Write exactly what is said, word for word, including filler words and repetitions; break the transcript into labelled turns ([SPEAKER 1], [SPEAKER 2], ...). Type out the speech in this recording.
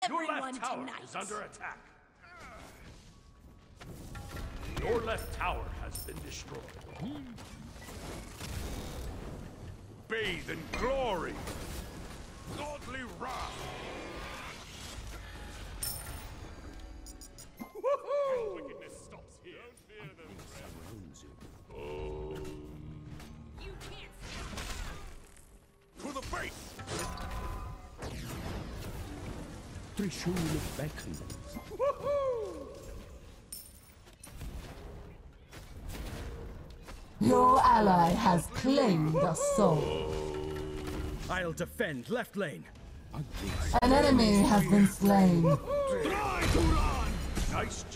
[SPEAKER 1] Your
[SPEAKER 2] everyone
[SPEAKER 1] left tower
[SPEAKER 2] tonight.
[SPEAKER 1] is under attack. Your left tower has been destroyed. Bathe in glory. Godly wrath. Woohoo! Wickedness stops here. Don't fear them, surrounds you. Oh.
[SPEAKER 2] You can't.
[SPEAKER 1] To the face.
[SPEAKER 3] Trishul beckons.
[SPEAKER 1] Woohoo!
[SPEAKER 4] Your ally has claimed a soul.
[SPEAKER 3] I'll defend left lane.
[SPEAKER 4] An enemy has been slain.
[SPEAKER 1] Nice job.